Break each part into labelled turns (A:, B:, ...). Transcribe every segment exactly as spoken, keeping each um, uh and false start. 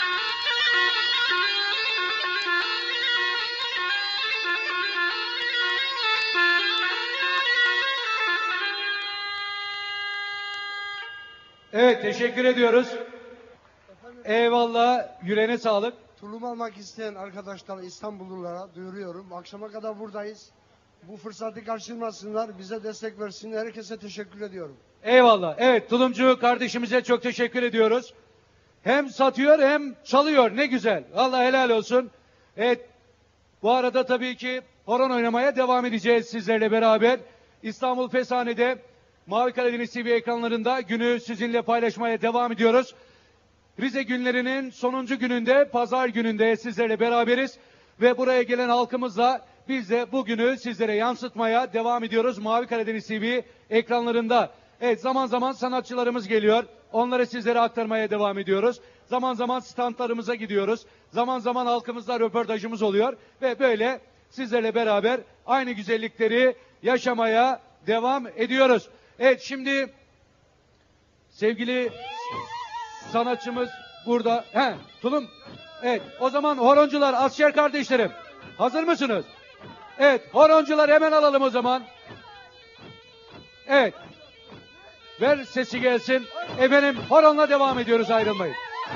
A: Evet, teşekkür ediyoruz. Eyvallah, yüreğine sağlık.
B: Tulum almak isteyen arkadaşlar, İstanbullulara duyuruyorum. Akşama kadar buradayız. Bu fırsatı kaçırmasınlar, bize destek versinler. Herkese teşekkür ediyorum.
A: Eyvallah. Evet, tulumcu kardeşimize çok teşekkür ediyoruz. Hem satıyor hem çalıyor. Ne güzel. Allah helal olsun. Evet, bu arada tabii ki horon oynamaya devam edeceğiz sizlerle beraber. İstanbul Fesane'de Mavi Karadeniz T V ekranlarında günü sizinle paylaşmaya devam ediyoruz. Rize günlerinin sonuncu gününde, pazar gününde sizlerle beraberiz. Ve buraya gelen halkımızla biz de bugünü sizlere yansıtmaya devam ediyoruz. Mavi Karadeniz T V ekranlarında. Evet, zaman zaman sanatçılarımız geliyor. Onları sizlere aktarmaya devam ediyoruz. Zaman zaman standlarımıza gidiyoruz. Zaman zaman halkımızla röportajımız oluyor. Ve böyle sizlerle beraber aynı güzellikleri yaşamaya devam ediyoruz. Evet, şimdi sevgili sanatçımız burada. He, tulum. Evet, o zaman horoncular, asker kardeşlerim, hazır mısınız? Evet, horoncular hemen alalım o zaman. Evet. Ver sesi gelsin. Efendim, horonla devam ediyoruz, ayrılmayın.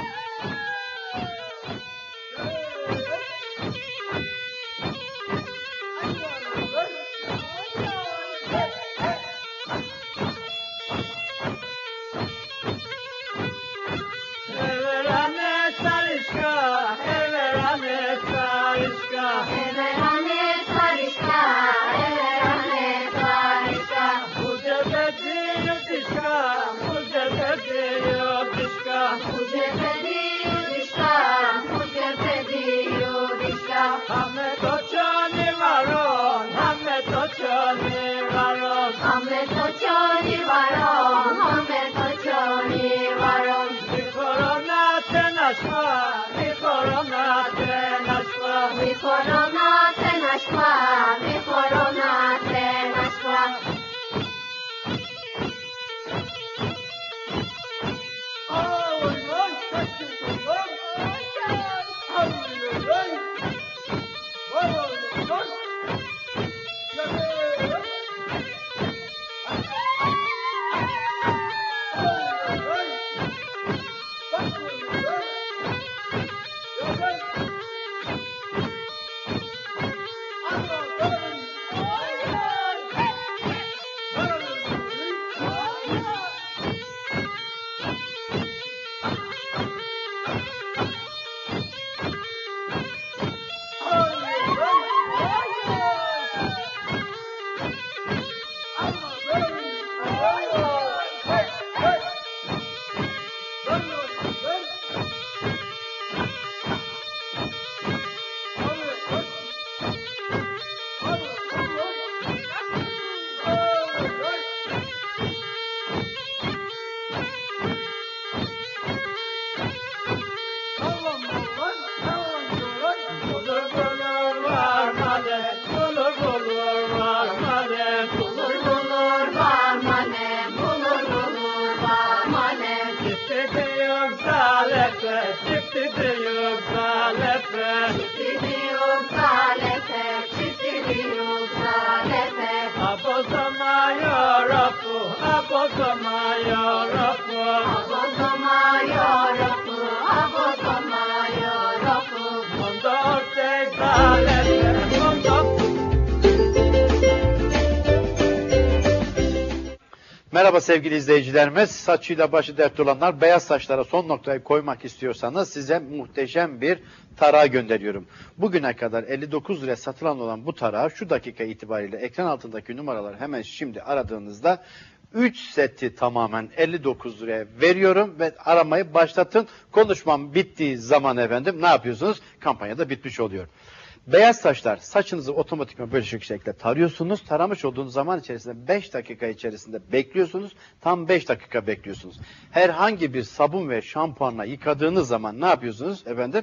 C: Merhaba sevgili izleyicilerimiz. Saçıyla başı dert olanlar, beyaz saçlara son noktayı koymak istiyorsanız size muhteşem bir tarağı gönderiyorum. Bugüne kadar elli dokuz liraya satılan olan bu tarağı şu dakika itibariyle ekran altındaki numaraları hemen şimdi aradığınızda üç seti tamamen elli dokuz liraya veriyorum ve aramayı başlatın. Konuşmam bittiği zaman efendim ne yapıyorsunuz? Kampanyada bitmiş oluyor. Beyaz saçlar, saçınızı otomatikman böyle şu şekilde tarıyorsunuz. Taramış olduğunuz zaman içerisinde beş dakika içerisinde bekliyorsunuz. Tam beş dakika bekliyorsunuz. Herhangi bir sabun ve şampuanla yıkadığınız zaman ne yapıyorsunuz efendim?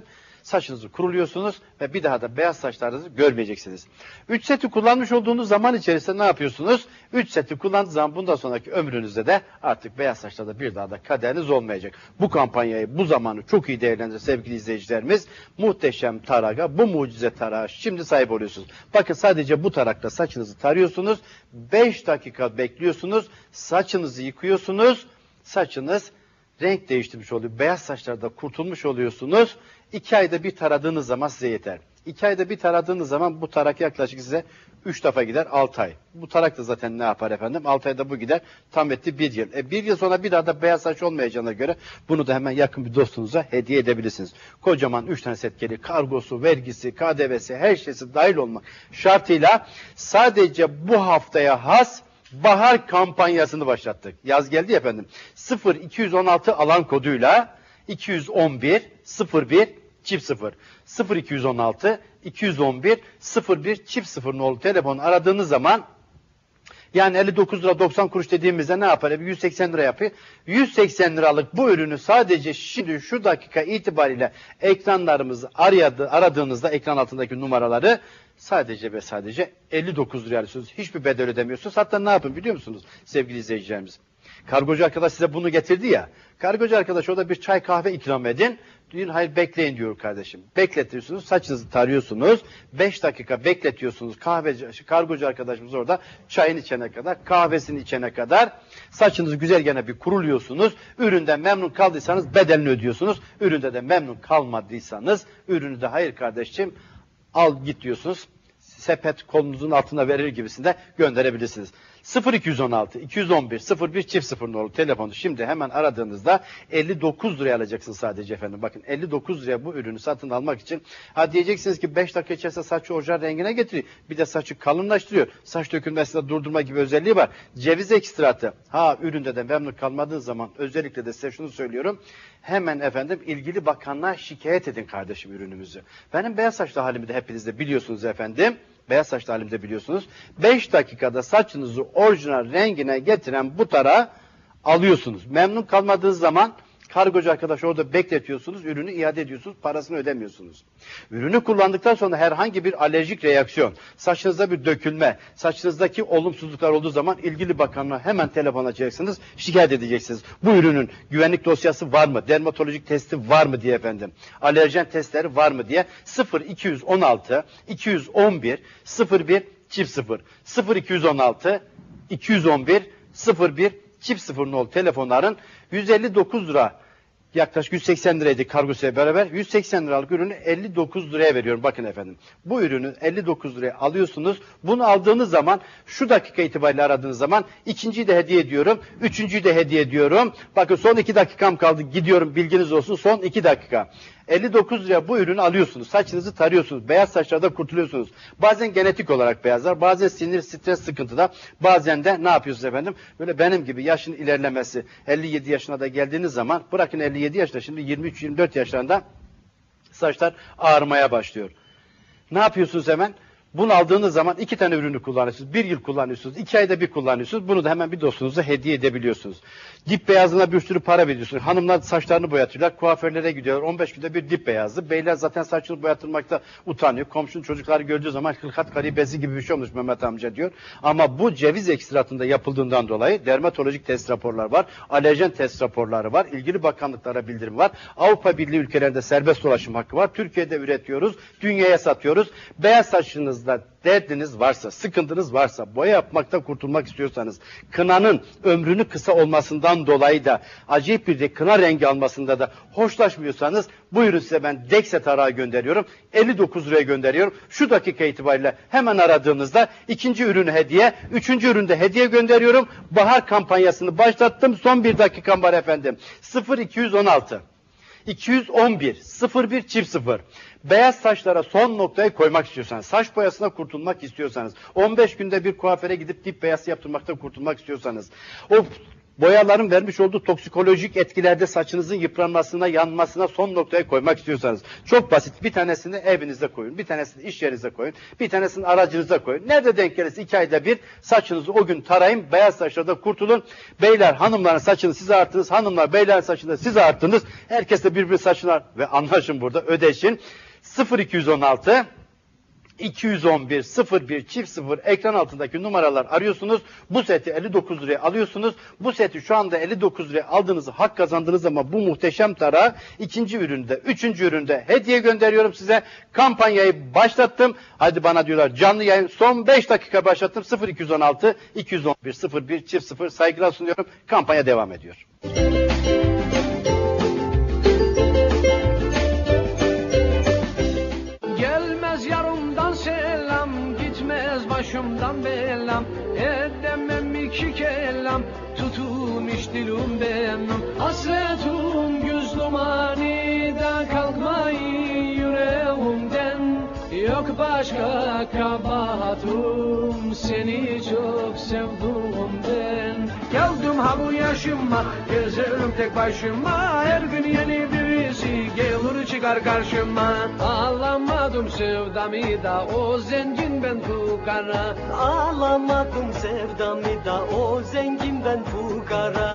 C: saçınızı kuruluyorsunuz ve bir daha da beyaz saçlarınızı görmeyeceksiniz. üç seti kullanmış olduğunuz zaman içerisinde ne yapıyorsunuz? üç seti kullandığınız zaman bundan sonraki ömrünüzde de artık beyaz saçlarda bir daha da kaderiniz olmayacak. Bu kampanyayı, bu zamanı çok iyi değerlendirin sevgili izleyicilerimiz. Muhteşem taraga, bu mucize tarağa şimdi sahip oluyorsunuz. Bakın sadece bu tarakta saçınızı tarıyorsunuz. beş dakika bekliyorsunuz. Saçınızı yıkıyorsunuz. Saçınız renk değiştirmiş oluyor. Beyaz saçlarda kurtulmuş oluyorsunuz. iki ayda bir taradığınız zaman size yeter. iki ayda bir taradığınız zaman bu tarak yaklaşık size üç defa gider altı ay. Bu tarak da zaten ne yapar efendim? altı ayda bu gider. Tam etti bir yıl. E bir yıl sonra bir daha da beyaz saç olmayacağına göre bunu da hemen yakın bir dostunuza hediye edebilirsiniz. Kocaman üç tane set geliyor. Kargosu, vergisi, K D V'si her şeysi dahil olmak şartıyla sadece bu haftaya has bahar kampanyasını başlattık. Yaz geldi ya efendim. sıfır iki yüz on altı alan koduyla iki yüz on bir sıfır bir çift sıfır sıfır iki yüz on altı iki yüz on bir sıfır bir çift sıfır nolu telefon aradığınız zaman yani elli dokuz lira doksan kuruş dediğimizde ne yapar? yüz seksen lira yapıyor. yüz seksen liralık bu ürünü sadece şimdi şu dakika itibariyle ekranlarımızı aradı, aradığınızda ekran altındaki numaraları sadece ve sadece elli dokuz liraya alıyorsunuz. Hiçbir bedel ödemiyorsunuz. Hatta ne yapın biliyor musunuz sevgili izleyicilerimiz? Kargocu arkadaş size bunu getirdi ya. Kargocu arkadaş orada bir çay kahve ikram edin. Diyor hayır bekleyin diyor kardeşim. Bekletiyorsunuz, saçınızı tarıyorsunuz. beş dakika bekletiyorsunuz. Kahveci, kargocu arkadaşımız orada çayını içene kadar, kahvesini içene kadar saçınızı güzel gene bir kuruluyorsunuz. Üründen memnun kaldıysanız bedelini ödüyorsunuz. Üründe de memnun kalmadıysanız ürünü de hayır kardeşim al git diyorsunuz. Sepet kolunuzun altına verir gibisinde gönderebilirsiniz. sıfır iki yüz on altı iki yüz on bir sıfır bir çift sıfır nolu telefonu şimdi hemen aradığınızda elli dokuz liraya alacaksınız sadece efendim. Bakın elli dokuz liraya bu ürünü satın almak için ha diyeceksiniz ki beş dakika içerisinde saçı orijinal rengine getiriyor. Bir de saçı kalınlaştırıyor. Saç dökülmesinde durdurma gibi özelliği var. Ceviz ekstratı. Ha üründe de memnun kalmadığınız zaman özellikle de size şunu söylüyorum. Hemen efendim ilgili bakanlığa şikayet edin kardeşim ürünümüzü. Benim beyaz saçlı halimi de hepiniz de biliyorsunuz efendim. Beyaz saçlı halimde biliyorsunuz. beş dakikada saçınızı orijinal rengine getiren bu tarağı alıyorsunuz. Memnun kalmadığınız zaman kargocu arkadaş orada bekletiyorsunuz, ürünü iade ediyorsunuz, parasını ödemiyorsunuz. Ürünü kullandıktan sonra herhangi bir alerjik reaksiyon, saçınızda bir dökülme, saçınızdaki olumsuzluklar olduğu zaman ilgili bakanlığa hemen telefon açacaksınız, şikayet edeceksiniz. Bu ürünün güvenlik dosyası var mı, dermatolojik testi var mı diye efendim, alerjen testleri var mı diye sıfır iki yüz on altı iki yüz on bir sıfır bir çift sıfır sıfır iki yüz on altı iki yüz on bir sıfır bir çift sıfır nolu telefonların yüz elli dokuz lira yaklaşık yüz seksen liraydı kargosuyla beraber. yüz seksen liralık ürünü elli dokuz liraya veriyorum. Bakın efendim. Bu ürünü elli dokuz liraya alıyorsunuz. Bunu aldığınız zaman şu dakika itibariyle aradığınız zaman ikinciyi de hediye ediyorum. Üçüncüyü de hediye ediyorum. Bakın son iki dakikam kaldı. Gidiyorum bilginiz olsun. Son iki dakika. elli dokuz liraya bu ürünü alıyorsunuz. Saçınızı tarıyorsunuz. Beyaz saçlarda kurtuluyorsunuz. Bazen genetik olarak beyazlar. Bazen sinir, stres, sıkıntıda. Bazen de ne yapıyorsunuz efendim? Böyle benim gibi yaşın ilerlemesi. elli yedi yaşına da geldiğiniz zaman bırakın elli yedi yaşta şimdi yirmi üç yirmi dört yaşlarında saçlar ağarmaya başlıyor. Ne yapıyorsunuz hemen? Bunu aldığınız zaman iki tane ürünü kullanıyorsunuz. Bir yıl kullanıyorsunuz. iki ayda bir kullanıyorsunuz. Bunu da hemen bir dostunuza hediye edebiliyorsunuz. Dip beyazına bir sürü para veriyorsunuz. Hanımlar saçlarını boyatıyorlar. Kuaförlere gidiyorlar. on beş günde bir dip beyazı. Beyler zaten saçını boyatılmakta utanıyor. Komşunun çocukları gördüğü zaman hılkat garibesi gibi bir şey olmuş Mehmet amca diyor. Ama bu ceviz ekstratında yapıldığından dolayı dermatolojik test raporlar var. Alerjen test raporları var. İlgili bakanlıklara bildirim var. Avrupa Birliği ülkelerinde serbest dolaşım hakkı var. Türkiye'de üretiyoruz. Dünyaya satıyoruz. Beyaz saçınız derdiniz varsa, sıkıntınız varsa, boya yapmakta kurtulmak istiyorsanız, kınanın ömrünü kısa olmasından dolayı da, acayip bir de kına rengi almasında da hoşlaşmıyorsanız, buyurun size ben Dexe tarağı gönderiyorum. elli dokuz liraya gönderiyorum. Şu dakika itibariyle hemen aradığınızda ikinci ürünü hediye, üçüncü üründe hediye gönderiyorum. Bahar kampanyasını başlattım. Son bir dakikam var efendim. sıfır iki yüz on altı iki yüz on bir sıfır bir çift sıfır. Beyaz saçlara son noktayı koymak istiyorsanız, saç boyasına kurtulmak istiyorsanız, on beş günde bir kuaföre gidip dip beyazı yaptırmaktan kurtulmak istiyorsanız, o boyaların vermiş olduğu toksikolojik etkilerde saçınızın yıpranmasına, yanmasına son noktaya koymak istiyorsanız çok basit. Bir tanesini evinizde koyun, bir tanesini iş yerinize koyun, bir tanesini aracınıza koyun. Nerede denk gelirse iki ayda bir saçınızı o gün tarayın, beyaz saçlarda kurtulun. Beyler hanımların saçını siz arttınız, hanımlar beylerin saçını siz arttınız. Herkes de birbirinin saçını ve anlaşın burada, ödeşin. sıfır iki yüz on altı iki yüz on bir sıfır bir çift sıfır ekran altındaki numaralar arıyorsunuz. Bu seti elli dokuz liraya alıyorsunuz. Bu seti şu anda elli dokuz liraya aldığınızı hak kazandınız ama bu muhteşem tarağı ikinci üründe, üçüncü üründe hediye gönderiyorum size. Kampanyayı başlattım. Hadi bana diyorlar canlı yayın. Son beş dakika başlattım. sıfır iki yüz on altı iki yüz on bir sıfır bir çift sıfır saygılar sunuyorum. Kampanya devam ediyor.
D: Gelmez yarımdan selam, gitmez başımdan belam. Edemem iki kelam, tutulmuş dilim benim. Hasretum göz dumanida kalkmayı yüreğimden. Yok başka kabahatum, seni çok sevduğumden. Geldim ha bu yaşıma, gezerim tek başıma. Her gün yeni birisi gelir çıkar karşıma. Ağlamadım sevdamı da o zengin ben fukara.
E: Ağlamadım sevdamı da o zengin ben fukara.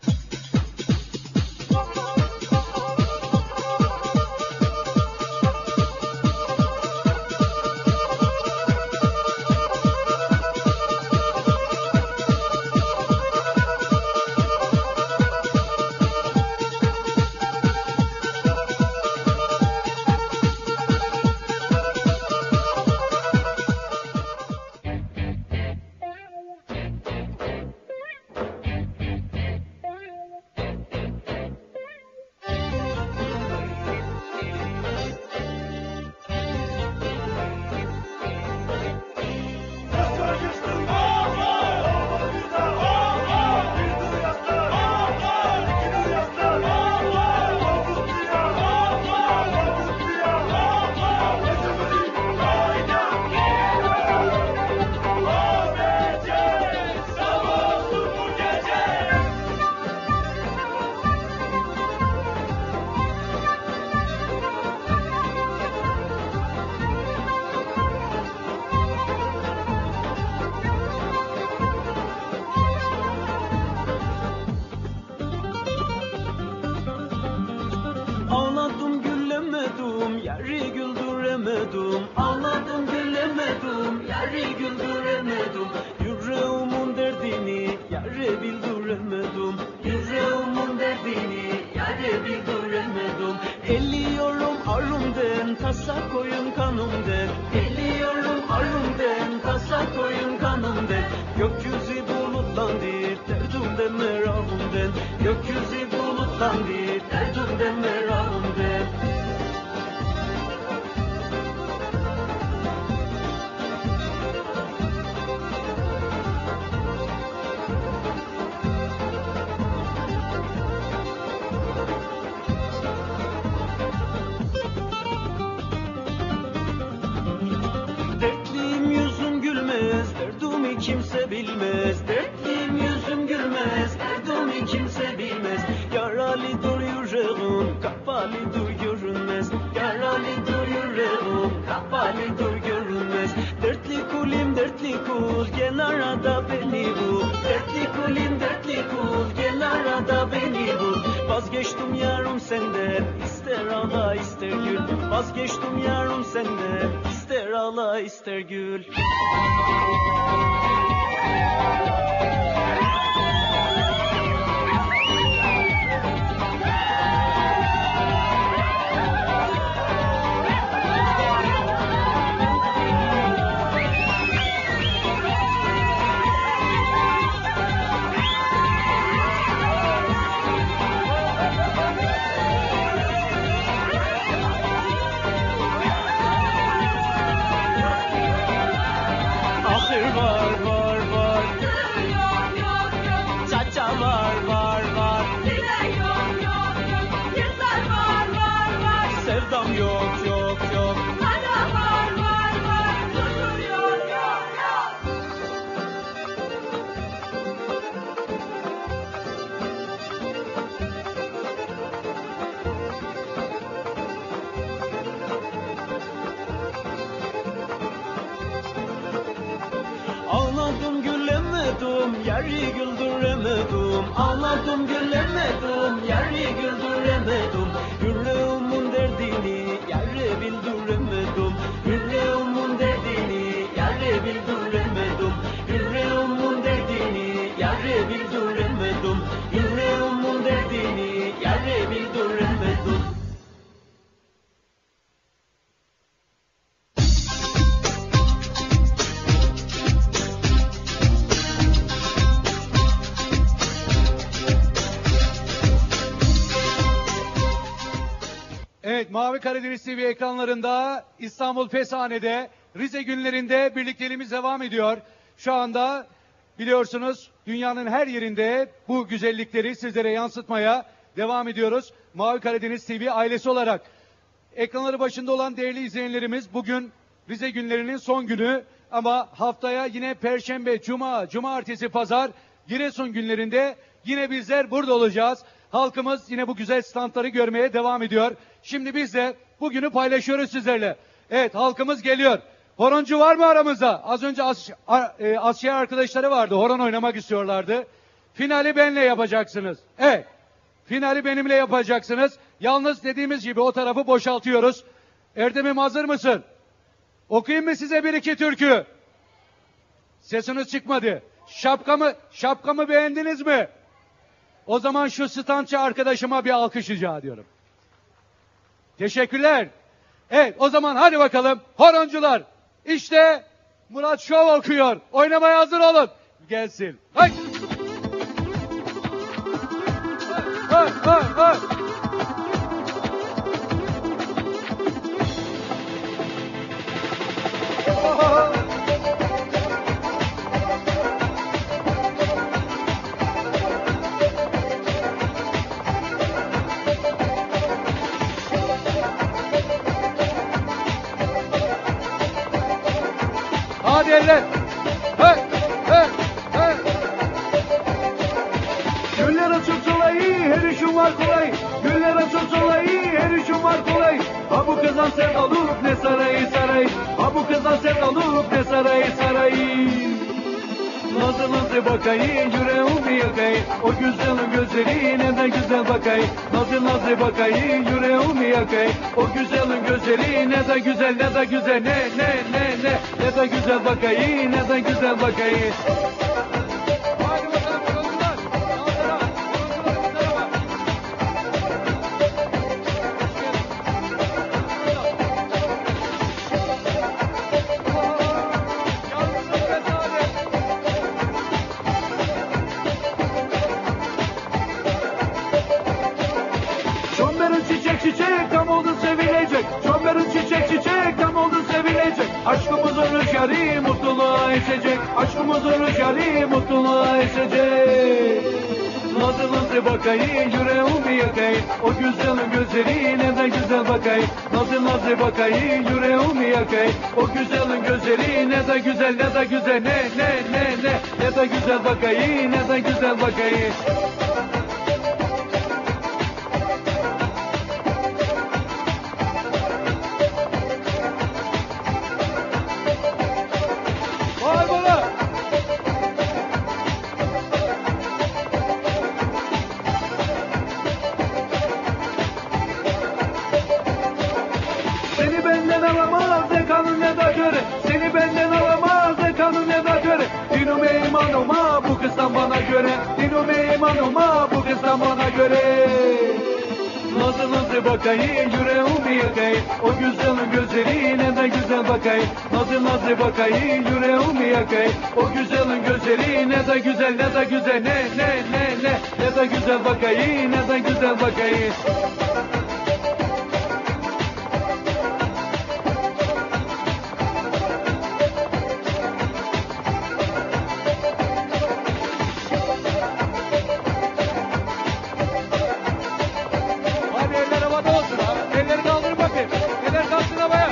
E: Ağladım gülemedim, yeri güldüremedim. Ağladım gülemedim, yeri güldüremedim. Yüreğimin derdini yere bildiremedim. Yüreğimin derdini yere bildiremedim. Eliyorum arımden, tasa koyun kanımden. Eliyorum arımden, tasa koyun kanımden. Gökyüzü bulutlandır, derdimden merakımden. Gökyüzü bulutlandır, derdimden merakımden. Dertliyim yüzüm gülmez, derdimi kimse bilmez. Dertliyim yüzüm gülmez, derdimi kimse bilmez. Yaralıdır yüreğim, kapalıdır görünmez. Yaralıdır yüreğim, kapalıdır görünmez. Dertli kulim, dertli kul, gel arada beni bul. Dertli kulim, dertli kul, gel arada beni bul. Vazgeçtim yarım senden, ister ağla ister gül. Vazgeçtim yarım senden, ister ağla ister gül. Ahır var var var. yeri güldüremedim. Ağladım gülemedim, yeri güldüremedim. Yüreğimin derdini yere bildiremedim. Yüreğimin derdini yere bildiremedim. Yüreğimin derdini yere bildiremedim. Yüreğimin derdini yere bildiremedim.
A: Evet, Mavi Karadeniz T V ekranlarında İstanbul Feshane'de Rize günlerinde birlikteliğimiz devam ediyor. Şu anda biliyorsunuz dünyanın her yerinde bu güzellikleri sizlere yansıtmaya devam ediyoruz. Mavi Karadeniz T V ailesi olarak ekranları başında olan değerli izleyenlerimiz, bugün Rize günlerinin son günü ama haftaya yine Perşembe, Cuma, Cumartesi, Pazar Giresun günlerinde yine bizler burada olacağız. Halkımız yine bu güzel standları görmeye devam ediyor. Şimdi biz de bugünü paylaşıyoruz sizlerle. Evet, halkımız geliyor. Horoncu var mı aramızda? Az önce As e, Asya arkadaşları vardı. Horon oynamak istiyorlardı. Finali benimle yapacaksınız. Evet. Finali benimle yapacaksınız. Yalnız dediğimiz gibi o tarafı boşaltıyoruz. Erdem'im hazır mısın? Okuyayım mı size bir iki türkü? Sesiniz çıkmadı. Şapkamı, şapkamı beğendiniz mi? O zaman şu standçı arkadaşıma bir alkış rica ediyorum. Teşekkürler. Evet, o zaman hadi bakalım horoncular. İşte Murat Şov okuyor. Oynamaya hazır olun. Gelsin. Hay. Hay, hay, hay. Hadi eller. Hey, hey, hey. Güller açıp solayı, her işim var kolay. Güller açıp solayı, her işim var kolay. Ha bu kızdan sevdalık ne sarayı sarayı. Ha bu kızdan sevdalık ne sarayı sarayı. Nazlı nazlı bakayım, yüreğimi yakayım. O güzelin gözleri ne de güzel bakayım. Nazlı nazlı bakayım, yüreğimi yakayım. O güzelin gözleri ne de güzel, ne de güzel, ne ne ne ne. Ne de güzel bakayım, ne de güzel bakayım. Hadi bakalım yolcular. Yolcular, yolcular bak. Yalnızlık ve saadet. Çomber'in çiçek çiçek tam oldu sevilecek. Çomber'in çiçek çiçek tam oldu sevilecek. Aşkımızın rüzgarı mutluluğa esecek. Aşkımızın rüzgarı mutluluğa esecek. Nazlı nazlı bakayım, yüreğimi yakayım. O güzelin gözleri ne de güzel bakayım. Nazlı nazlı bakayım, yüreğimi yakayım. O güzelin gözleri ne de güzel, ne de güzel, ne ne ne ne. Ne de güzel bakayım, ne de güzel bakayım. Vay bana! Seni benden alamaz ne kanun ne da göre. Seni benden alamaz ne kanun ne da göre. Dinime imanıma bu kızdan bana göre. Dinime imanıma bu kızdan bana göre. Nazlı nazlı bakayım, yüreğimi yakayım. O güzelin gözleri ne de güzel bakayım. Nazlı nazlı bakayım, yüreğimi yakayım. O güzelin gözleri ne de güzel, ne de güzel, ne ne ne ne. Ne de güzel bakayım, ne de güzel bakayım. Hadi eller havada olsun ha. Elleri kaldırın bakayım. Eller kalksın havaya.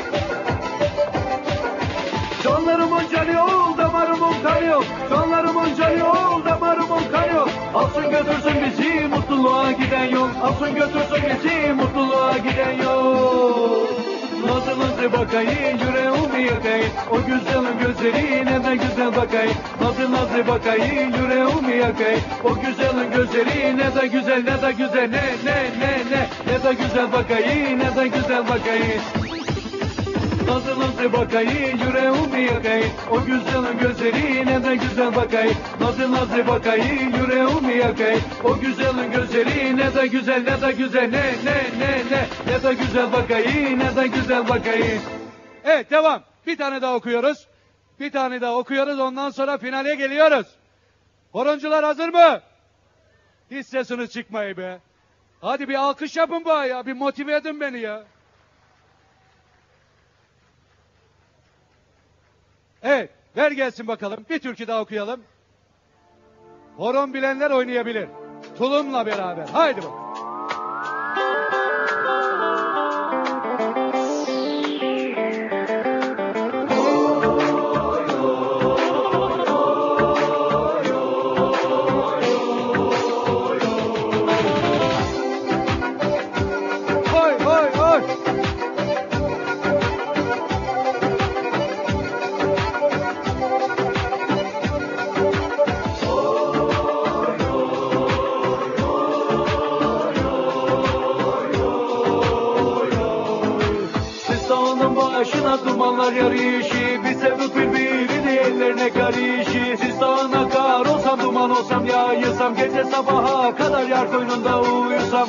A: Canlarımın canı ol, damarımın kanı yok. Canlarımın canı ol, damarımın kanı yok. Alsın götürsün bizi mutluluğa giden yol. Alsın götürsün bizi mutluluğa giden yol. Nazlı nazlı bakayım, yüreğimi yakayım. O güzelin gözleri ne de güzel bakayım. Nazlı nazlı bakayım. bakayım yüreğimi yakayım. O güzelin gözleri ne de güzel ne de güzel ne ne ne ne ne de güzel bakayım ne de güzel bakayım. Nasıl nasıl bakayım yüreğimi yakayım. O güzelin gözleri ne de güzel bakayım. Nasıl nasıl bakayım yüreğimi yakayım. O güzelin gözleri ne de güzel ne de güzel ne ne ne ne ne de güzel bakayım ne de güzel bakayım. Evet devam. Bir tane daha okuyoruz. Bir tane daha okuyoruz. Ondan sonra finale geliyoruz. Horoncular hazır mı? Hiç sesiniz çıkmayı be. Hadi bir alkış yapın bana ya. Bir motive edin beni ya. Evet. Ver gelsin bakalım. Bir türkü daha okuyalım. Horon bilenler oynayabilir. Tulumla beraber. Haydi bakalım. Başına dumanlar yarışı, bir sevdik birbirini ellerine karışı. Sistana kar olsam, duman olsam, yayılsam, gece sabaha kadar yar koynunda uyusam.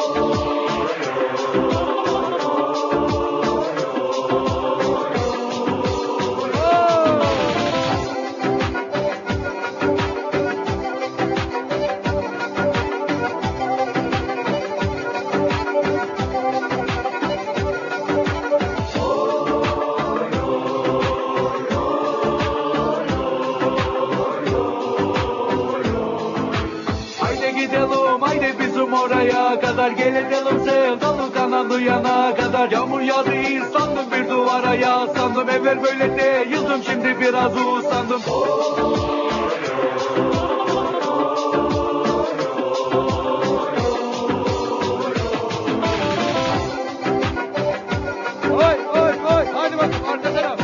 A: Oraya kadar gelelim sevdalı kanalı yana kadar. Yağmur yağdı sandım bir duvara yaslandım. Evvel böyle değildim şimdi biraz usandım. Oy oy oy hadi bakalım arka taraf.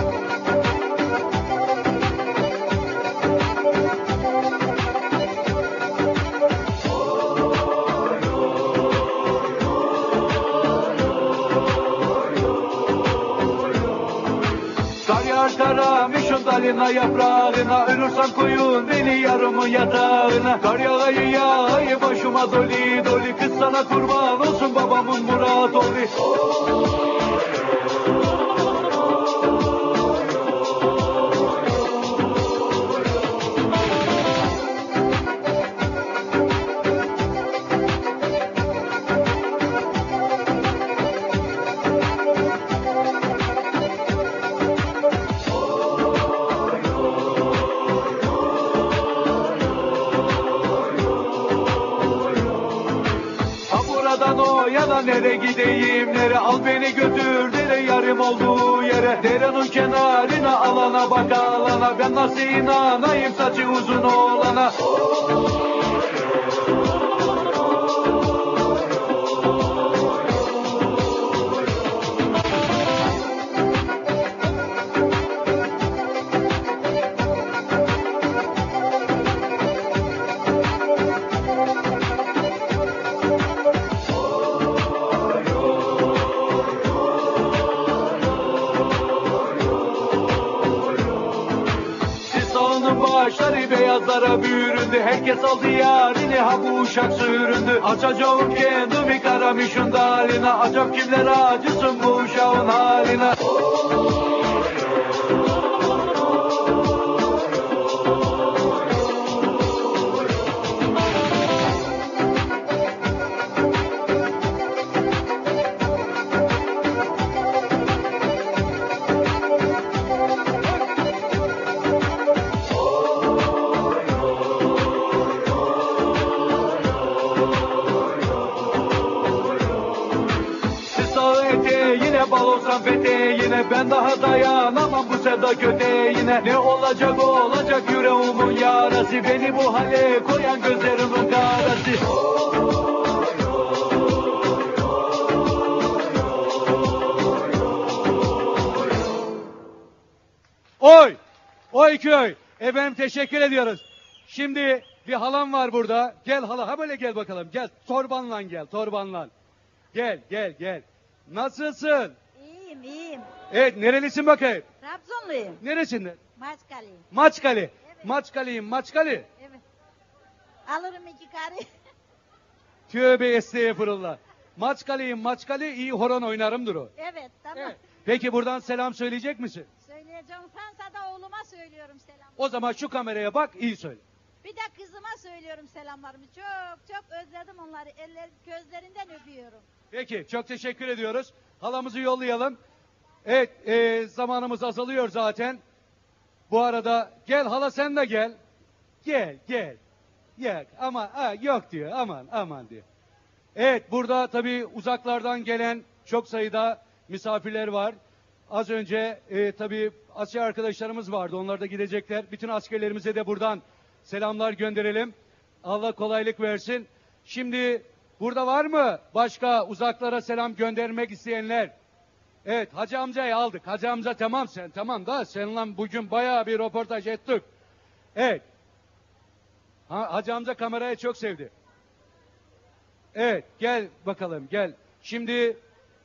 A: Karamışım dalına yaprağına, ölürsem koyun beni yarımın yatağına. Kar yağayı yağayı başıma doli doli, kız sana kurban olsun babamın murat oli. Nere gideyim nere, al beni götür dere yarım olduğu yere. Derenin kenarına alana bak alana, ben nasıl inanayım saçı uzun olana. Başları beyazlara büründü, herkes aldı yarini, ha bu uşak süründü. Açacağım kendimi karamışın daline, acaba kimler acısın bu uşağın haline. Bal olsam peteğine, ben daha dayanamam bu sevda köteğine. Ne olacak olacak yüreğimin yarası, beni bu hale koyan gözlerimin karası. Oy! Oy köy! Efendim teşekkür ediyoruz. Şimdi bir halam var burada. Gel hala, ha böyle gel bakalım. Gel torbanla gel, torbanla. Gel, gel, gel. Nasılsın?
F: İyiyim, iyiyim.
A: Evet, nerelisin bakayım?
F: Trabzonluyum.
A: Neresinden?
F: Maçkalıyım.
A: Maçkale.
F: Evet.
A: Maçkalıyım, Maçkale.
F: Evet. Alırım iki karı.
A: Tövbe estağfurullah. Maçkalıyım, Maçkale, iyi horon oynarımdır o.
F: Evet, tamam.
A: Evet. Peki buradan selam söyleyecek misin?
F: Söyleyeceğim. Fransa'da oğluma söylüyorum selam.
A: O zaman şu kameraya bak, iyi söyle.
F: Bir de kızıma söylüyorum selamlarımı. Çok çok özledim onları. Eller, gözlerinden öpüyorum.
A: Peki, çok teşekkür ediyoruz. Halamızı yollayalım. Evet, e, zamanımız azalıyor zaten. Bu arada gel hala, sen de gel. Gel, gel. Gel, ama ha, yok diyor, aman aman diyor. Evet, burada tabii uzaklardan gelen çok sayıda misafirler var. Az önce e, tabii asker arkadaşlarımız vardı, onlar da gidecekler. Bütün askerlerimize de buradan selamlar gönderelim. Allah kolaylık versin. Şimdi burada var mı başka uzaklara selam göndermek isteyenler? Evet, Hacı amcayı aldık. Hacı amca tamam, sen tamam da seninle bugün bayağı bir röportaj ettik. Evet. Ha, Hacı amca kamerayı çok sevdi. Evet, gel bakalım, gel. Şimdi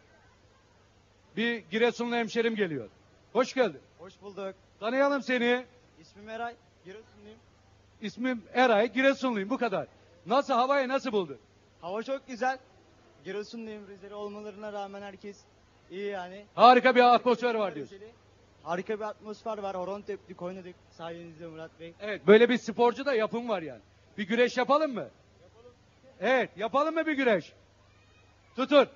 A: bir Giresunlu hemşerim geliyor. Hoş geldin.
G: Hoş bulduk.
A: Tanıyalım seni.
G: İsmim Eray. Giresunluyum.
A: İsmim Eray, Giresunluyum, bu kadar. Nasıl, havayı nasıl buldun?
G: Hava çok güzel. Giresunluyum. Rizeli olmalarına rağmen herkes iyi yani.
A: Harika bir atmosfer var diyorsun.
G: Rizeli. Harika bir atmosfer var. Horon teptik, oynadık sayenizde Murat Bey.
A: Evet, böyle bir sporcu da yapım var yani. Bir güreş yapalım mı? Yapalım. Evet, yapalım mı bir güreş? Tutun.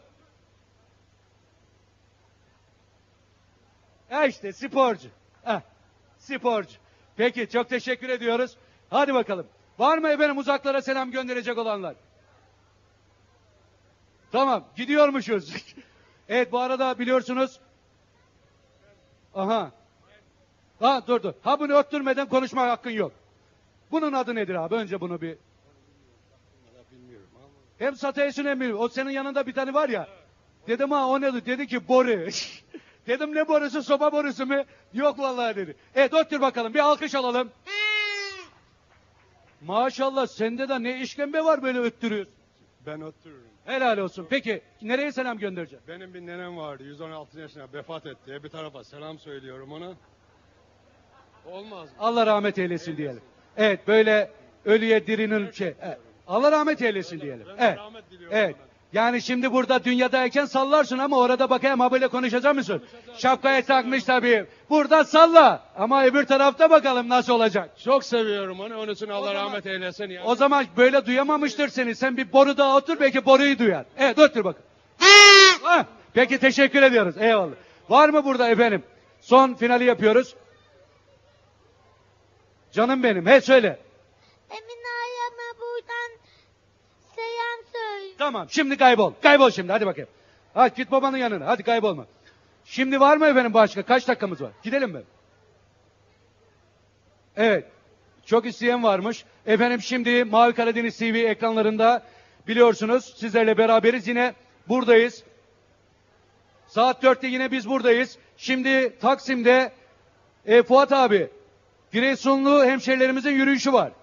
A: Ha işte sporcu. Ha, sporcu. Peki, çok teşekkür ediyoruz. Hadi bakalım. Var mı efendim uzaklara selam gönderecek olanlar? Tamam, gidiyormuşuz. Evet, bu arada biliyorsunuz. Aha. Ha, dur dur. Ha, bunu öttürmeden konuşma hakkın yok. Bunun adı nedir abi? Önce bunu bir. Hem satıyorsun hem bilmiyorum. O senin yanında bir tane var ya. Dedim ha, o nedir? Dedi ki boru. Dedim ne borusu, soba borusu mu? Yok vallahi dedi. Evet, öttür bakalım, bir alkış alalım. Maşallah, sende de ne işkembe var böyle öttürüyorsun.
H: Ben otururum.
A: Helal olsun. Peki nereye selam göndereceğim?
H: Benim bir nenem vardı, yüz on altı yaşına vefat etti. Bir tarafa selam söylüyorum ona. Olmaz mı?
A: Allah rahmet eylesin diyelim. Evet, böyle ölüye dirinin şey. Evet. Allah rahmet eylesin diyelim.
H: Ben de
A: Evet.
H: rahmet diliyorum
A: Evet.
H: ona.
A: Yani şimdi burada dünyadayken sallarsın ama orada bakayım ha böyle konuşacak mısın? Şapkayı takmış tabii. Burada salla ama öbür tarafta bakalım nasıl olacak.
H: Çok seviyorum onu, onun için Allah
A: zaman-
H: rahmet eylesin. Yani.
A: O zaman böyle duyamamıştır seni. Sen bir boru daha otur, belki boruyu duyar. Evet, otur bakın. Ha, peki, teşekkür ediyoruz. Eyvallah. Var mı burada efendim? Son finali yapıyoruz. Canım benim. He, söyle.
I: Emine Ayam'a buradan selam söyle.
A: Tamam, şimdi kaybol. Kaybol şimdi, hadi bakayım. Hadi git babanın yanına, hadi kaybolma. Şimdi var mı efendim başka? Kaç dakikamız var? Gidelim mi? Evet. Çok isteyen varmış. Efendim şimdi Mavi Karadeniz T V ekranlarında biliyorsunuz sizlerle beraberiz. Yine buradayız. Saat dörtte yine biz buradayız. Şimdi Taksim'de e, Fuat abi, Giresunlu hemşerilerimizin yürüyüşü var.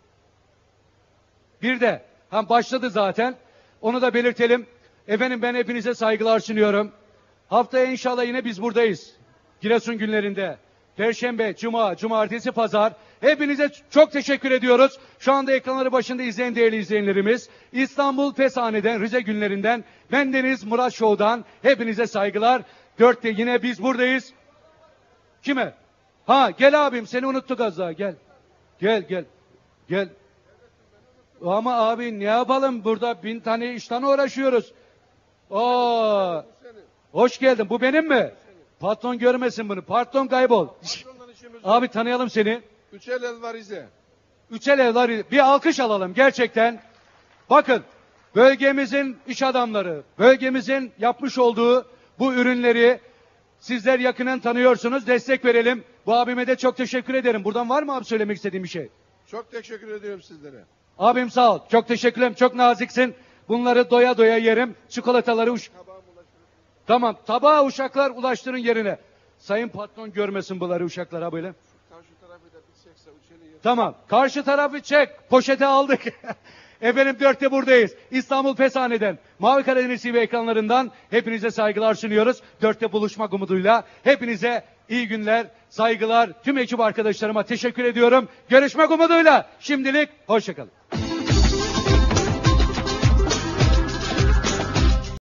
A: Bir de ha, başladı zaten. Onu da belirtelim. Efendim ben hepinize saygılar sunuyorum. Haftaya inşallah yine biz buradayız. Giresun günlerinde. Perşembe, Cuma, Cumartesi, Pazar. Hepinize çok teşekkür ediyoruz. Şu anda ekranları başında izleyen değerli izleyenlerimiz. İstanbul Feshane'den, Rize günlerinden, bendeniz Murat Show'dan hepinize saygılar. Dörtte yine biz buradayız. Kime? Ha, gel abim, seni unuttuk az daha, gel. Gel, gel. Gel. Ama abi ne yapalım, burada bin tane işten uğraşıyoruz. Oo. Hoş geldin. Bu benim mi? Patron görmesin bunu. Patron kaybol. Abi tanıyalım seni.
H: Üçel Elva Rize.
A: Üçel evler. Bir alkış alalım gerçekten. Bakın, bölgemizin iş adamları, bölgemizin yapmış olduğu bu ürünleri sizler yakından tanıyorsunuz. Destek verelim. Bu abime de çok teşekkür ederim. Buradan var mı abi söylemek istediğim bir şey?
H: Çok teşekkür ediyorum sizlere.
A: Abim sağ ol. Çok teşekkür ederim. Çok naziksin. Bunları doya doya yerim. Çikolataları uç... Tamam. Tabağı uşaklar ulaştırın yerine. Sayın patron görmesin bunları uşaklara böyle.
H: Tam şu tarafa
A: Tamam. Karşı tarafı çek. Poşete aldık. Efendim dörtte buradayız. İstanbul Feshane'den, Mavi Karadeniz T V ekranlarından hepinize saygılar sunuyoruz. Dörtte buluşmak umuduyla hepinize iyi günler, saygılar. Tüm ekip arkadaşlarıma teşekkür ediyorum. Görüşmek umuduyla. Şimdilik hoşçakalın.